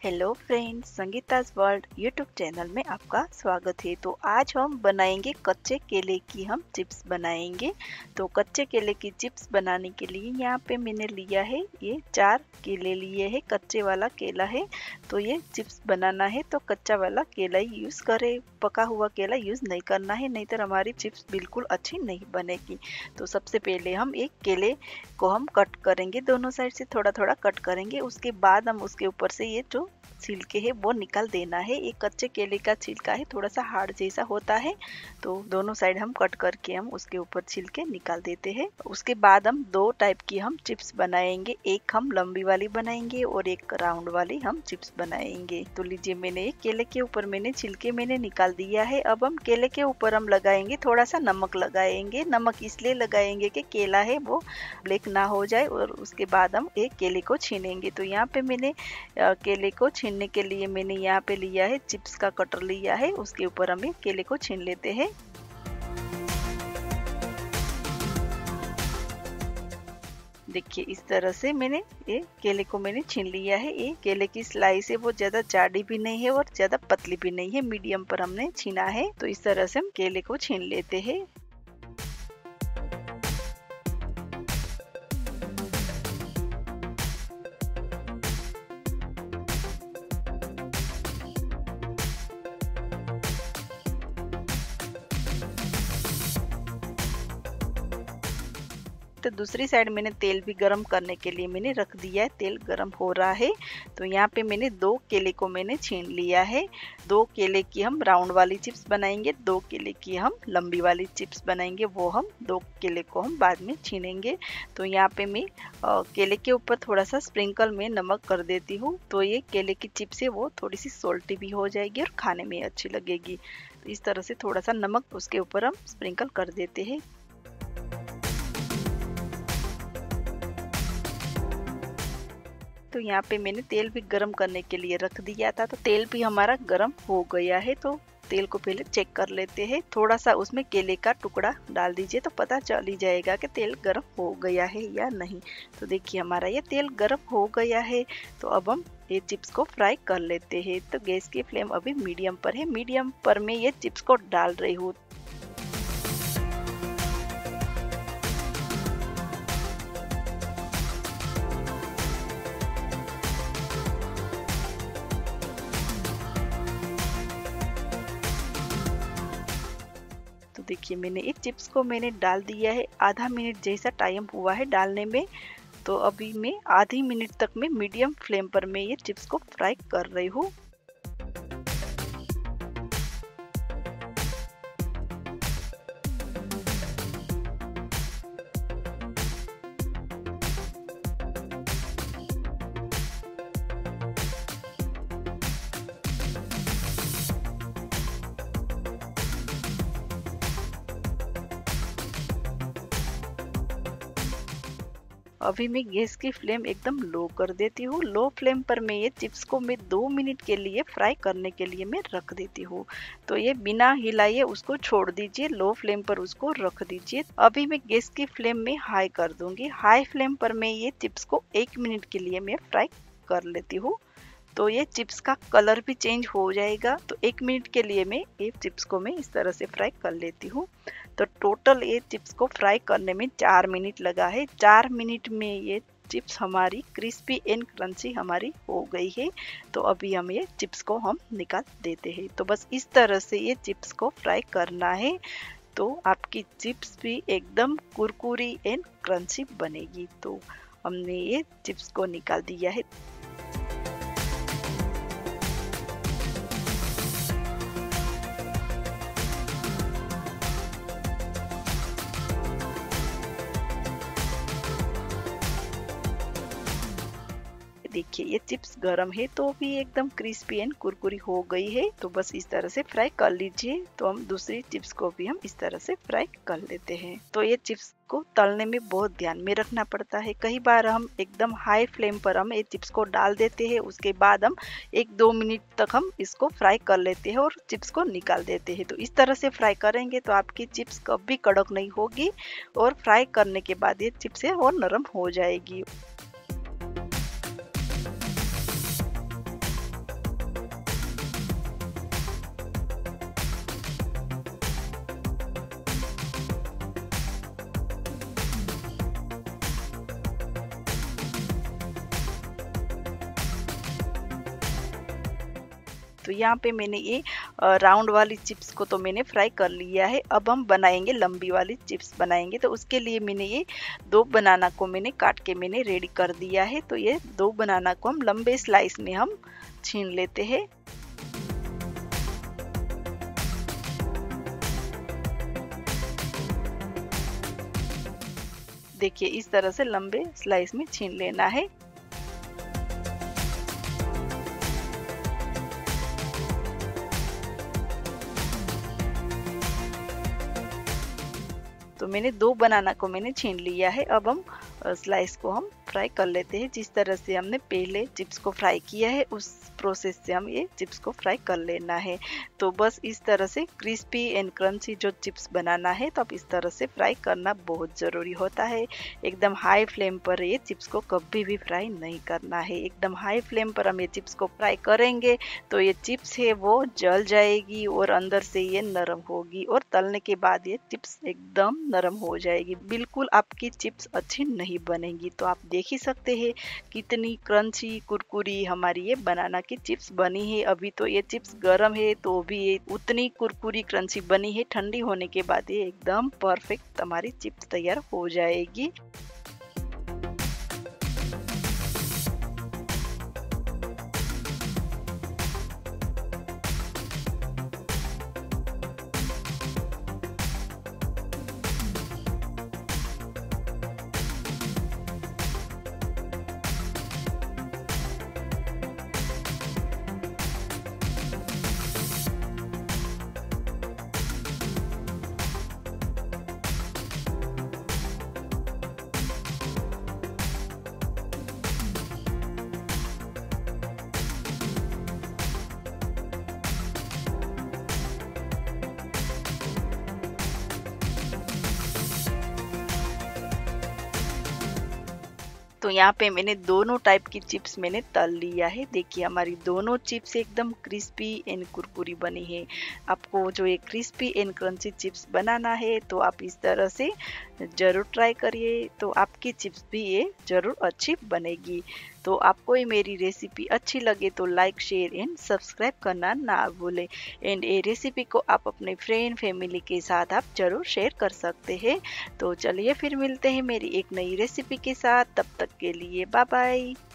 Hello friends, Sangeeta's world YouTube channel में आपका स्वागत है। तो आज हम बनाएंगे कच्चे केले की हम चिप्स बनाएंगे। तो कच्चे केले की चिप्स बनाने के लिए यहाँ पे मैंने लिया है ये 4 केले लिए हैं। कच्चे वाला केला है, तो ये चिप्स बनाना है तो कच्चा वाला केला ही यूज़ करें, पका हुआ केला यूज़ नहीं करना है, नहीं तो हमारी चिप्स बिल्कुल अच्छी नहीं बनेगी। तो सबसे पहले हम एक केले को हम कट करेंगे, दोनों साइड से थोड़ा थोड़ा कट करेंगे। उसके बाद हम उसके ऊपर से ये जो छिलके है वो निकाल देना है। ये कच्चे केले का छिलका है, थोड़ा सा हार्ड जैसा होता है, तो दोनों साइड हम कट करके हम उसके ऊपर छिलके निकाल देते हैं। उसके बाद हम 2 टाइप की हम चिप्स बनाएंगे, एक हम लंबी वाली बनाएंगे और एक राउंड वाली हम चिप्स बनाएंगे। तो लीजिए, मैंने केले के ऊपर मैंने छिलके निकाल दिया है। अब हम केले के ऊपर हम लगाएंगे थोड़ा सा नमक लगाएंगे। नमक इसलिए लगाएंगे कि केला है वो ब्लैक ना हो जाए। और उसके बाद हम एक केले को छीनेंगे। तो यहाँ पे मैंने केले को छीनने के लिए मैंने यहाँ पे लिया है चिप्स का कटर लिया है, उसके ऊपर हम केले को छीन लेते हैं। देखिए, इस तरह से मैंने ये केले को छीन लिया है। ये केले की स्लाइस है वो ज़्यादा जाडी भी नहीं है और ज़्यादा पतली भी नहीं है, मीडियम पर हमने छीना है। तो इस तरह से हम केले को छीन लेते हैं। तो दूसरी साइड मैंने तेल भी गरम करने के लिए मैंने रख दिया है। तेल गरम हो रहा है, तो यहाँ पे मैंने 2 केले को छीन लिया है। 2 केले की हम राउंड वाली चिप्स बनाएंगे, 2 केले की हम लंबी वाली चिप्स बनाएंगे। वो हम 2 केले को हम बाद में छीनेंगे। तो यहाँ पे मैं केले के ऊपर थोड़ा सा स्प्रिंकल में नमक कर देती हूँ, तो ये केले की चिप्स है वो थोड़ी सी सोल्टी भी हो जाएगी और खाने में अच्छी लगेगी। तो इस तरह से थोड़ा सा नमक उसके ऊपर हम स्प्रिंकल कर देते हैं। तो यहाँ पे मैंने तेल भी गरम करने के लिए रख दिया था, तो तेल भी हमारा गरम हो गया है। तो तेल को पहले चेक कर लेते हैं, थोड़ा सा उसमें केले का टुकड़ा डाल दीजिए तो पता चल ही जाएगा कि तेल गरम हो गया है या नहीं। तो देखिए, हमारा ये तेल गरम हो गया है। तो अब हम ये चिप्स को फ्राई कर लेते हैं। तो गैस की फ्लेम अभी मीडियम पर है, मीडियम पर मैं ये चिप्स को डाल रही हूँ। तो देखिए, मैंने इस चिप्स को डाल दिया है। आधा मिनट जैसा टाइम हुआ है डालने में। तो अभी मैं आधी मिनट तक मैं मीडियम फ्लेम पर मैं ये चिप्स को फ्राई कर रही हूँ। अभी मैं गैस की फ्लेम एकदम लो कर देती हूँ। लो फ्लेम पर मैं ये चिप्स को 2 मिनट के लिए फ्राई करने के लिए मैं रख देती हूँ। तो ये बिना हिलाए उसको छोड़ दीजिए, लो फ्लेम पर उसको रख दीजिए। अभी मैं गैस की फ्लेम में हाई कर दूंगी। हाई फ्लेम पर मैं ये चिप्स को 1 मिनट के लिए मैं फ्राई कर लेती हूँ। तो ये चिप्स का कलर भी चेंज हो जाएगा। तो 1 मिनट के लिए मैं ये चिप्स को इस तरह से फ्राई कर लेती हूँ। तो टोटल ये चिप्स को फ्राई करने में 4 मिनट लगा है। 4 मिनट में ये चिप्स हमारी क्रिस्पी एंड क्रंची हमारी हो गई है। तो अभी हम ये चिप्स को हम निकाल देते हैं। तो बस इस तरह से ये चिप्स को फ्राई करना है, तो आपकी चिप्स भी एकदम कुरकुरी एंड क्रंची बनेगी। तो हमने ये चिप्स को निकाल दिया है। देखिए, ये चिप्स गरम है तो भी एकदम क्रिस्पी एंड कुरकुरी हो गई है। तो बस इस तरह से फ्राई कर लीजिए। तो हम दूसरी चिप्स को भी हम इस तरह से फ्राई कर लेते हैं। तो ये चिप्स को तलने में बहुत ध्यान में रखना पड़ता है। कई बार हम एकदम हाई फ्लेम पर हम ये चिप्स को डाल देते हैं, उसके बाद हम 1-2 मिनट तक हम इसको फ्राई कर लेते हैं और चिप्स को निकाल देते हैं। तो इस तरह से फ्राई करेंगे तो आपकी चिप्स कभी कड़क नहीं होगी और फ्राई करने के बाद ये चिप्स है वो नरम हो जाएगी। तो यहाँ पे मैंने ये राउंड वाली चिप्स को तो मैंने फ्राई कर लिया है। अब हम बनाएंगे लंबी वाली चिप्स बनाएंगे। तो उसके लिए मैंने ये 2 बनाना को मैंने काट के मैंने रेडी कर दिया है। तो ये 2 बनाना को हम लंबे स्लाइस में हम छीन लेते हैं। देखिए इस तरह से लंबे स्लाइस में छीन लेना है। तो मैंने 2 बनाना को मैंने छीन लिया है। अब हम स्लाइस को हम फ्राई कर लेते हैं। जिस तरह से हमने पहले चिप्स को फ्राई किया है उस प्रोसेस से हम ये चिप्स को फ्राई कर लेना है। तो बस इस तरह से क्रिस्पी एंड क्रंची जो चिप्स बनाना है तो अब इस तरह से फ्राई करना बहुत ज़रूरी होता है। एकदम हाई फ्लेम पर ये चिप्स को कभी भी फ्राई नहीं करना है। एकदम हाई फ्लेम पर हम ये चिप्स को फ्राई करेंगे तो ये चिप्स है वो जल जाएगी और अंदर से ये नरम होगी और तलने के बाद ये चिप्स एकदम नरम हो जाएगी। बिल्कुल आपकी चिप्स अच्छी नहीं बनेगी। तो आप देख ही सकते हैं कितनी क्रंची कुरकुरी हमारी ये बनाना की चिप्स बनी है। अभी तो ये चिप्स गरम है तो भी ये उतनी कुरकुरी क्रंची बनी है। ठंडी होने के बाद ये एकदम परफेक्ट हमारी चिप्स तैयार हो जाएगी। तो यहाँ पे मैंने दोनों टाइप की चिप्स मैंने तल लिया है। देखिए हमारी दोनों चिप्स एकदम क्रिस्पी एंड कुरकुरी बनी है। आपको जो ये क्रिस्पी एंड क्रंची चिप्स बनाना है तो आप इस तरह से ज़रूर ट्राई करिए। तो आपकी चिप्स भी ये ज़रूर अच्छी बनेगी। तो आपको ये मेरी रेसिपी अच्छी लगे तो लाइक शेयर एंड सब्सक्राइब करना ना भूलें। एंड ये रेसिपी को आप अपने फ्रेंड फैमिली के साथ आप ज़रूर शेयर कर सकते हैं। तो चलिए फिर मिलते हैं मेरी एक नई रेसिपी के साथ। तब तक के लिए बाय बाय।